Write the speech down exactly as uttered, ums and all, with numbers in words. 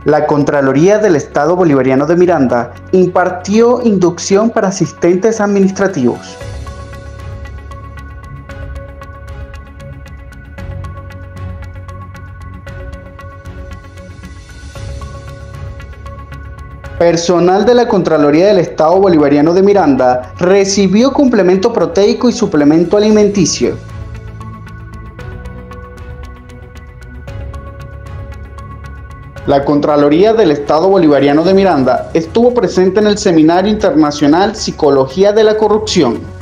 La Contraloría del Estado Bolivariano de Miranda impartió inducción para asistentes administrativos. Personal de la Contraloría del Estado Bolivariano de Miranda recibió complemento proteico y suplemento alimenticio. La Contraloría del Estado Bolivariano de Miranda estuvo presente en el Seminario Internacional Psicología de la Corrupción.